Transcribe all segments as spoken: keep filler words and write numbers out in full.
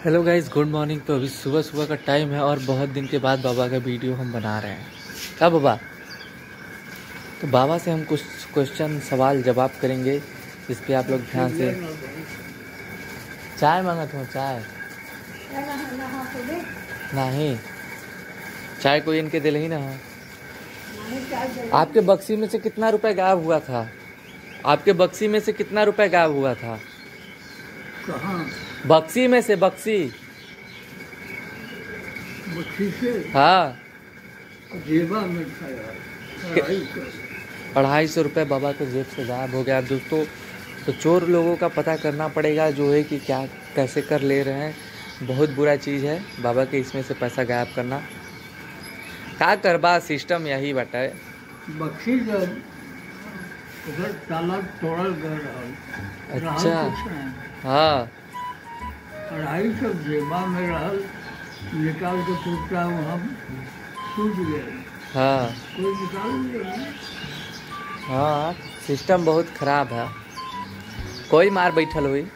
Hello guys, good morning. तो अभी सुबह सुबह का टाइम है और बहुत दिन के बाद बाबा का वीडियो हम बना रहे हैं। क्या बाबा? तो बाबा से हम कुछ क्वेश्चन सवाल जवाब करेंगे, जिस पे आप लोग ध्यान से। चाय मांगा था? चाय नहीं, चाय कोई इनके दिल ही ना। आपके बक्सी में से कितना रुपए गायब हुआ था? आपके बक्सी में से कितना रुपए गायब हुआ था? कहाँ? बक्सी में से। बक्सी बक्सी से? हाँ, जेबा में था यार, अढ़ाई सौ। अढ़ाई सौ रुपये बाबा के जेब से गायब हो गया दोस्तों। तो चोर लोगों का पता करना पड़ेगा, जो है कि क्या कैसे कर ले रहे हैं। बहुत बुरा चीज़ है बाबा के इसमें से पैसा गायब करना। क्या करबा, सिस्टम यही बटे। बक्सी जब उधर ताला तोड़ल गए रहल, अच्छा, रहल कुछ नहीं। हाँ, अढ़ाई सौ जेबा में रहल, निकाल के टूटा वहाँ सूझ गए। हाँ, कोई निकाल लिया। हाँ, सिस्टम बहुत खराब है। कोई मार बैठल हुई।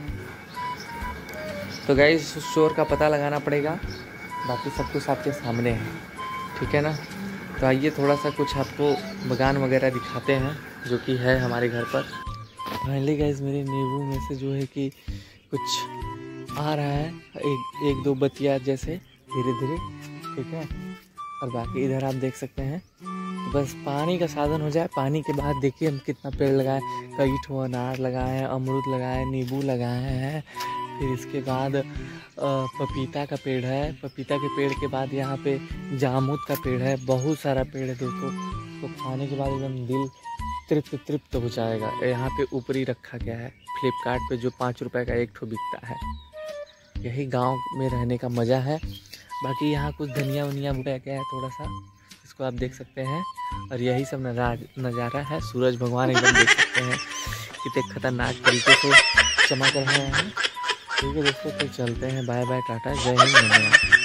तो गाइस, चोर का पता लगाना पड़ेगा। बाकी सब कुछ आपके सामने है, ठीक है ना। तो आइए थोड़ा सा कुछ आपको बगान वगैरह दिखाते हैं, जो कि है हमारे घर पर। फाइनली गाइस, मेरे नींबू में से जो है कि कुछ आ रहा है, एक एक दो बतिया जैसे धीरे धीरे, ठीक है। और बाकी इधर आप देख सकते हैं। तो बस पानी का साधन हो जाए। पानी के बाद देखिए हम कितना पेड़ लगाए। कई ठो अनार लगाए हैं, अमरूद लगाए, नींबू लगाए हैं। फिर इसके बाद पपीता का पेड़ है। पपीता के पेड़ के बाद यहाँ पे जामुन का पेड़ है। बहुत सारा पेड़ है दोस्तों। तो खाने के बाद एकदम दिल तृप्त तृप्त हो जाएगा। यहाँ पे ऊपरी रखा गया है फ्लिपकार्ट पे, जो पाँच रुपए का एक ठो बिकता है। यही गांव में रहने का मज़ा है। बाकी यहाँ कुछ धनिया वनिया बुया गया है थोड़ा सा, इसको आप देख सकते हैं। और यही सब नज़ारा है। सूरज भगवान एकदम देख सकते हैं कितने खतरनाक तरीके से चमक रहे हैं। ठीक है दोस्तों, तो चलते हैं। बाय बाय, टाटा, जय हिंद, धन्यवाद।